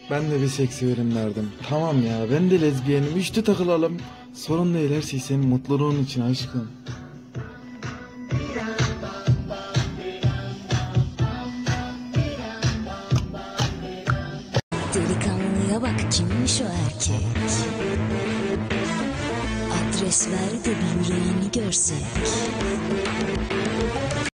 Ben de bir seks severim derdim. Tamam ya, ben de lezbiyenim. Üçlü takılalım. Sorun değil, her şey senin mutluluğun için aşkım. Delikanlıya bak, kimmiş o erkek? Adres ver de bir yüreğini görsek.